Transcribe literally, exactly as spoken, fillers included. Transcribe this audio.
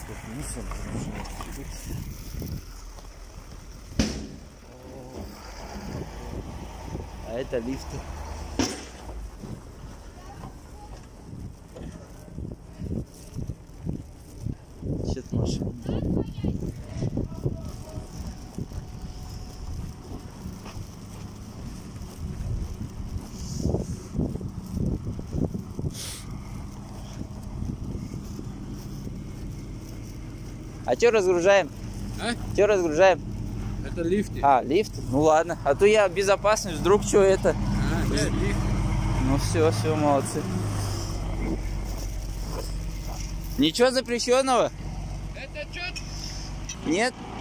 Мусор начинает двигаться. А это лифты. Сейчас машина. А что разгружаем? А? Что разгружаем? Это лифты. А, лифт? Ну ладно. А то я безопасность, вдруг что это? А, нет, лифт. Ну все, все, молодцы. Ничего запрещенного? Это что? Нет?